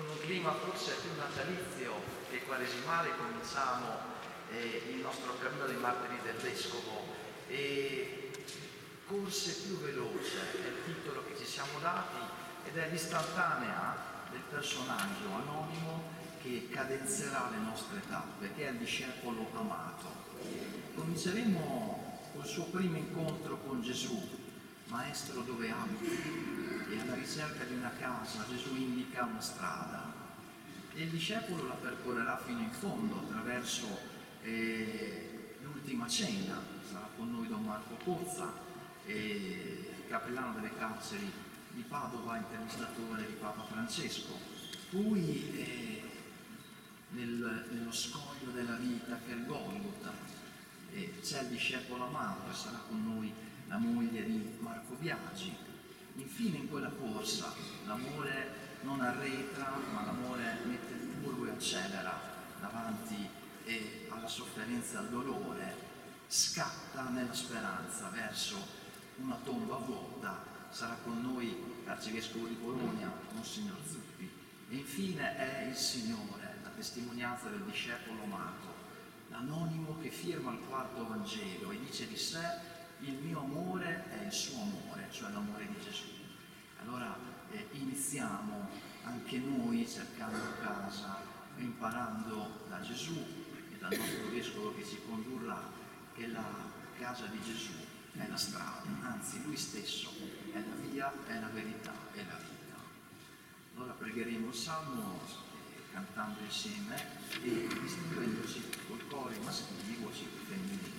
un clima forse più natalizio che quaresimale cominciamo il nostro cammino dei martiri del Vescovo, e corse più veloce è il titolo che ci siamo dati, ed è l'istantanea del personaggio anonimo che cadenzerà le nostre tappe, che è il discepolo amato. Cominceremo col suo primo incontro con Gesù. Maestro, dove abiti? E alla ricerca di una casa Gesù indica una strada e il discepolo la percorrerà fino in fondo attraverso l'ultima cena. Sarà con noi Don Marco Pozza, cappellano delle carceri di Padova, intervistatore di Papa Francesco. Poi nello scoglio della vita che è il Golgota c'è il discepolo amato, e sarà con noi la moglie di Marco Biagi. Infine in quella corsa l'amore non arretra, ma l'amore mette il turbo e accelera davanti alla sofferenza e al dolore, scatta nella speranza verso una tomba vuota. Sarà con noi l'arcivescovo di Bologna, Monsignor Zuppi. E infine è il Signore, la testimonianza del discepolo amato, l'anonimo che firma il quarto Vangelo e dice di sé: il mio amore è il suo amore, cioè l'amore di Gesù. Allora iniziamo anche noi cercando casa, imparando da Gesù e dal nostro Vescovo che ci condurrà, che la casa di Gesù è la strada, anzi Lui stesso è la via, è la verità, è la vita. Allora pregheremo il Salmo cantando insieme e distinguendoci col coro maschili, voci femminili.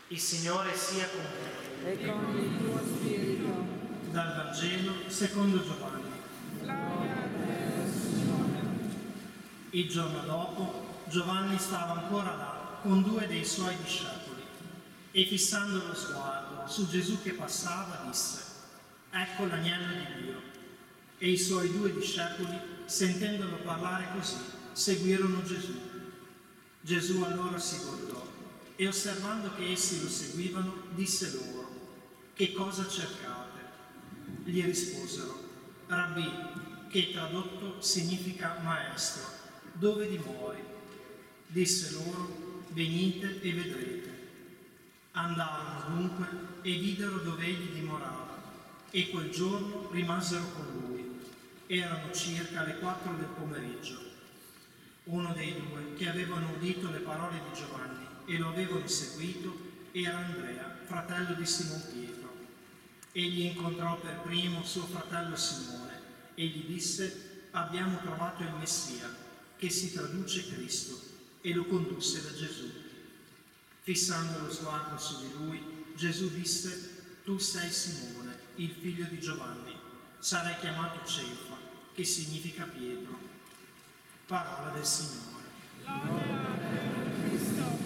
Il Signore sia con te. E con il tuo spirito. Dal Vangelo secondo Giovanni. Gloria a te, Signore. Il giorno dopo Giovanni stava ancora là con 2 dei suoi discepoli e fissando lo sguardo su Gesù che passava disse: «Ecco l'agnello di Dio». E i suoi 2 discepoli, sentendolo parlare così, seguirono Gesù. Gesù allora si voltò e osservando che essi lo seguivano, disse loro: «Che cosa cercate?» Gli risposero: «Rabbì», che tradotto significa maestro, «dove dimori?» Disse loro: «Venite e vedrete». Andarono dunque e videro dove egli dimorava, e quel giorno rimasero con lui. Erano circa le 4 del pomeriggio. Uno dei 2 che avevano udito le parole di Giovanni e lo avevano seguito era Andrea, fratello di Simon Pietro. Egli incontrò per primo suo fratello Simone e gli disse: «Abbiamo trovato il Messia», che si traduce Cristo, e lo condusse da Gesù. Fissando lo sguardo su di lui, Gesù disse: «Tu sei Simone, il figlio di Giovanni. Sarai chiamato Cefa», che significa Pietro. Parola del Signore. Gloria a te, Cristo.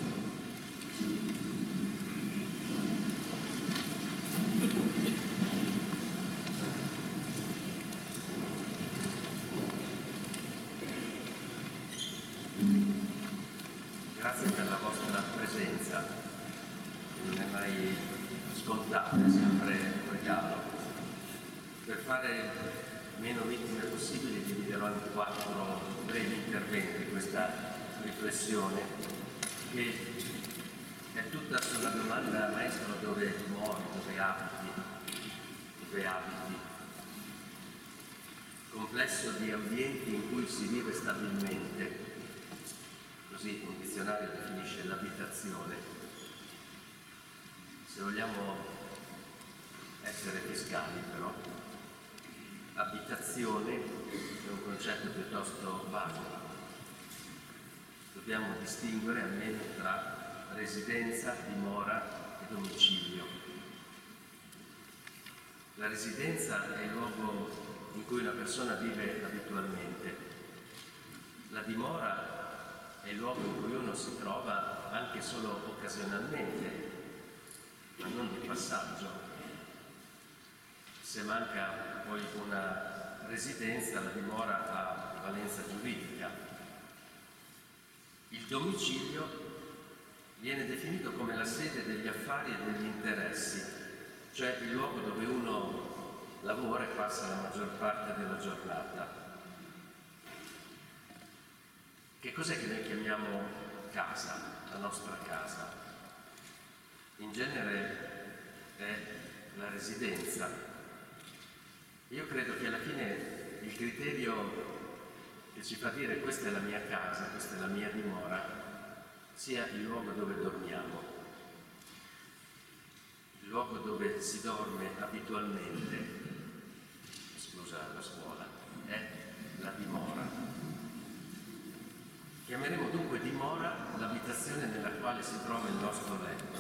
Grazie per la vostra presenza, non è mai scontata, è sempre un regalo. Per fare meno vittime possibili dividerò in 4 brevi interventi questa riflessione, che è tutta sulla domanda: maestro, dove mori, dove abiti? Complesso di ambienti in cui si vive stabilmente. Così un dizionario definisce l'abitazione. Se vogliamo essere fiscali, però, abitazione è un concetto piuttosto vago. Dobbiamo distinguere almeno tra residenza, dimora e domicilio. La residenza è il luogo in cui una persona vive abitualmente. La dimora è il luogo in cui uno si trova anche solo occasionalmente, ma non di passaggio. Se manca poi una residenza, la dimora ha valenza giuridica. Il domicilio viene definito come la sede degli affari e degli interessi, cioè il luogo dove uno lavora e passa la maggior parte della giornata. Che cos'è che noi chiamiamo casa, la nostra casa? In genere è la residenza. Io credo che alla fine il criterio che ci fa dire questa è la mia casa, questa è la mia dimora, sia il luogo dove dormiamo, il luogo dove si dorme abitualmente, esclusa la scuola, è la dimora. Chiameremo dunque dimora l'abitazione nella quale si trova il nostro letto.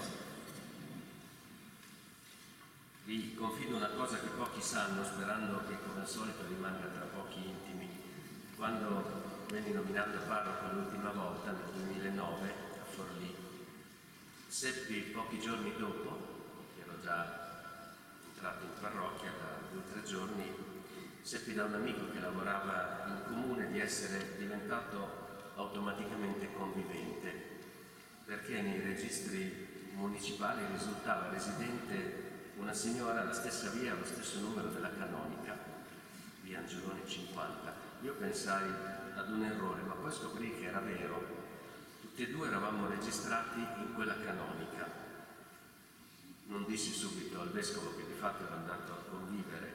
Vi confido una cosa che pochi sanno, sperando che come al solito rimanga tra pochi intimi. Quando venni nominato parroco l'ultima volta, nel 2009, a Forlì, seppi pochi giorni dopo, che ero già entrato in parrocchia da 2 o 3 giorni, seppi da un amico che lavorava in comune di essere diventato automaticamente convivente, perché nei registri municipali risultava residente una signora alla stessa via, allo stesso numero della canonica, via Angeloni 50. Io pensai ad un errore, ma poi scoprì che era vero. Tutti e 2 eravamo registrati in quella canonica. Non dissi subito al vescovo che di fatto ero andato a convivere.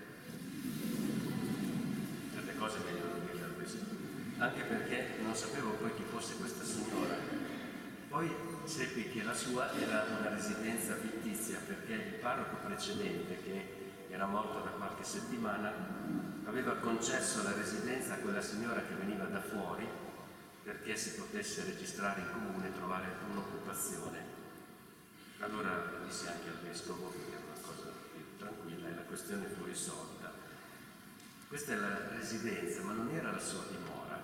Certe cose meglio non dirle al vescovo. Anche perché non sapevo poi chi fosse questa signora. Poi seppi che la sua era una residenza fittizia, perché il parroco precedente, che era morto da qualche settimana, aveva concesso la residenza a quella signora che veniva da fuori perché si potesse registrare in comune e trovare un'occupazione. Allora disse anche al vescovo, che era una cosa più tranquilla, e la questione fu risolta. Questa è la residenza, ma non era la sua dimora.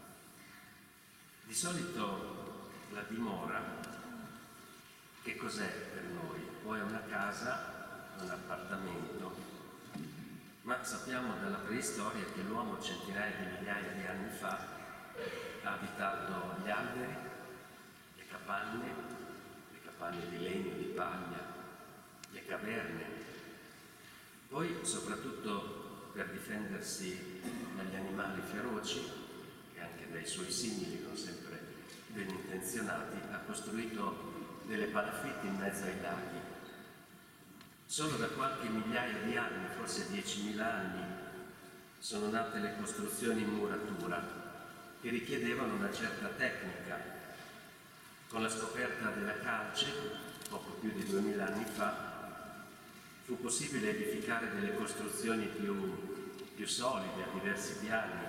Di solito la dimora, che cos'è per noi? O è una casa, un appartamento, ma sappiamo dalla preistoria che l'uomo centinaia di migliaia di anni fa ha abitato gli alberi, le capanne di legno, di paglia, le caverne. Poi, soprattutto per difendersi dagli animali feroci, e anche dai suoi simili non sempre ben intenzionati, ha costruito delle palafitte in mezzo ai laghi. Solo da qualche migliaia di anni, forse 10.000 anni, sono nate le costruzioni in muratura che richiedevano una certa tecnica. Con la scoperta della calce, poco più di 2000 anni fa, fu possibile edificare delle costruzioni più solide, a diversi piani.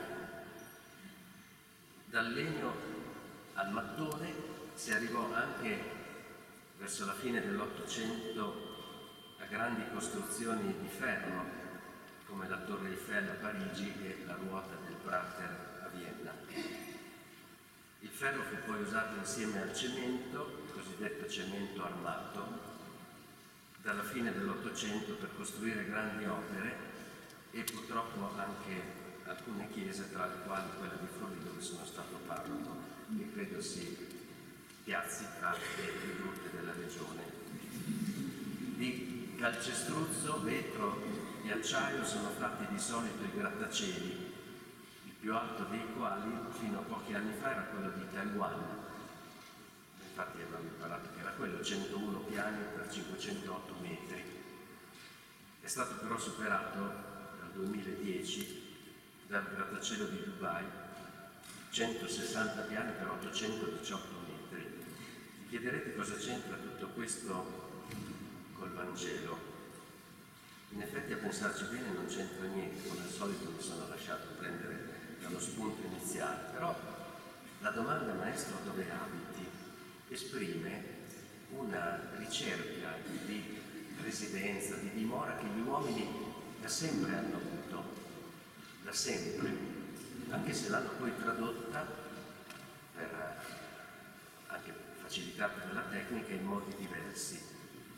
Dal legno al mattone si arrivò anche verso la fine dell'Ottocento a grandi costruzioni di ferro, come la Torre Eiffel a Parigi e la ruota del Prater a Vienna. Il ferro fu poi usato insieme al cemento, il cosiddetto cemento armato, dalla fine dell'Ottocento per costruire grandi opere e purtroppo anche alcune chiese, tra le quali quella di Forlì, dove sono stato parroco, che credo si piazzi tra le più brutte della regione. Di calcestruzzo, vetro e acciaio sono fatti di solito i grattacieli, il più alto dei quali fino a pochi anni fa era quello di Taiwan. Infatti avevamo imparato che era quello, 101 piani per 508 metri. È stato però superato nel 2010 dal grattacielo di Dubai, 160 piani per 818 metri. Vi chiederete cosa c'entra tutto questo col Vangelo. In effetti, a pensarci bene, non c'entra niente, come al solito mi sono lasciato prendere dallo spunto iniziale, però la domanda maestro dove abiti esprime una ricerca di residenza, di dimora che gli uomini da sempre hanno avuto, da sempre, anche se l'hanno poi tradotta per anche facilitata dalla tecnica in modi diversi.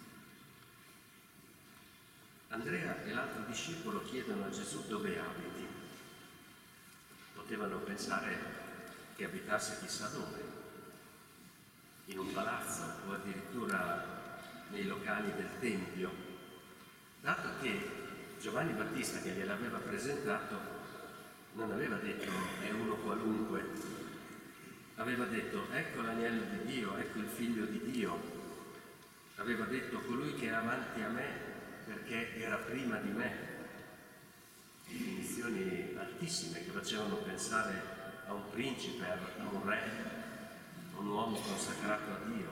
Andrea e l'altro discepolo chiedono a Gesù dove abiti. Potevano pensare che abitasse chissà dove, in un palazzo o addirittura nei locali del Tempio, dato che Giovanni Battista, che gliel'aveva presentato, non aveva detto è uno qualunque, aveva detto ecco l'agnello di Dio, ecco il figlio di Dio, aveva detto colui che è avanti a me perché era prima di me. Definizioni altissime che facevano pensare a un principe, a un re, a un uomo consacrato a Dio.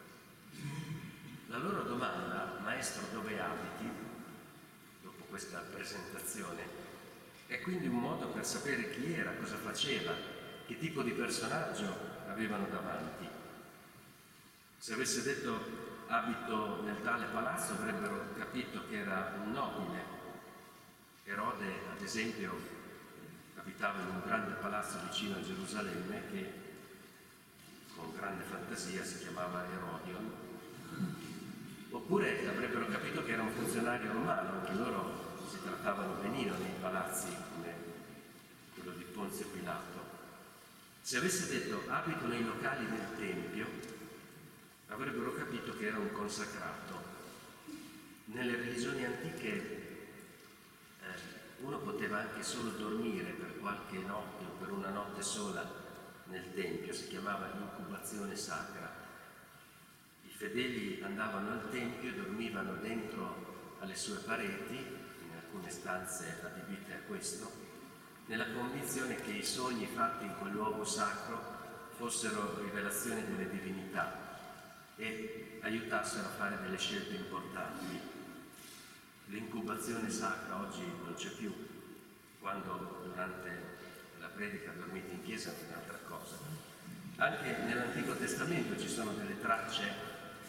La loro domanda, maestro dove abiti, dopo questa presentazione, è quindi un modo per sapere chi era, cosa faceva, che tipo di personaggio avevano davanti. Se avesse detto abito nel tale palazzo avrebbero capito che era un nobile. Erode, ad esempio, abitava in un grande palazzo vicino a Gerusalemme che con grande fantasia si chiamava Erodion. Oppure avrebbero capito che era un funzionario romano, anche loro si trattavano benino nei palazzi come quello di Ponzio Pilato. Se avesse detto abito nei locali del Tempio, avrebbero capito che era un consacrato. Nelle religioni antiche uno poteva anche solo dormire per qualche notte o per una notte sola nel Tempio, si chiamava incubazione sacra. I fedeli andavano al Tempio e dormivano dentro alle sue pareti, in alcune stanze adibite a questo, nella convinzione che i sogni fatti in quel luogo sacro fossero rivelazioni delle divinità e aiutassero a fare delle scelte importanti. L'incubazione sacra oggi non c'è più, quando durante la predica dormite in chiesa è un'altra cosa. Anche nell'Antico Testamento ci sono delle tracce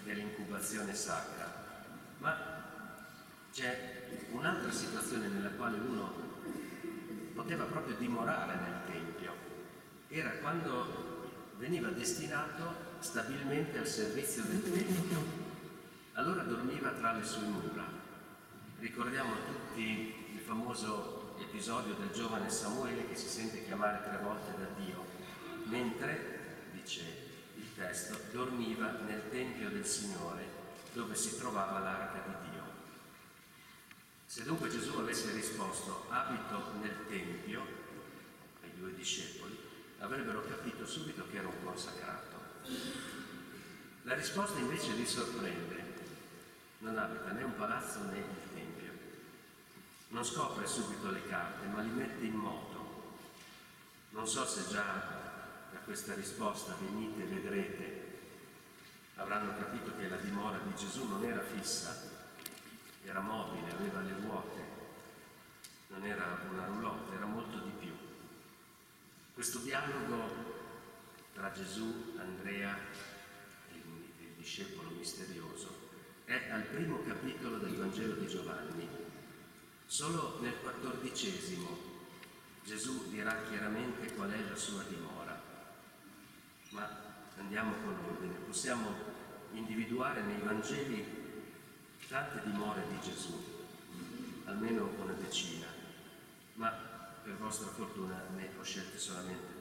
dell'incubazione sacra, ma c'è un'altra situazione nella quale uno poteva proprio dimorare nel Tempio. Era quando veniva destinato stabilmente al servizio del Tempio. Allora dormiva tra le sue mura. Ricordiamo tutti il famoso episodio del giovane Samuele che si sente chiamare 3 volte da Dio, mentre, dice il testo, dormiva nel Tempio del Signore dove si trovava l'arca di Dio. Se dunque Gesù avesse risposto abito nel Tempio ai 2 discepoli, avrebbero capito subito che era un consacrato. La risposta invece li sorprende. Non abita né un palazzo né il Tempio. Non scopre subito le carte, ma li mette in moto. Non so se già da questa risposta venite e vedrete avranno capito che la dimora di Gesù non era fissa, era mobile, aveva le ruote, non era una roulotte, era molto di più. Questo dialogo tra Gesù, Andrea e il discepolo misterioso è al primo capitolo del Vangelo di Giovanni. Solo nel 14° Gesù dirà chiaramente qual è la sua dimora. Ma andiamo con ordine. Possiamo individuare nei Vangeli tante dimore di Gesù, almeno una decina, ma per vostra fortuna ne ho scelte solamente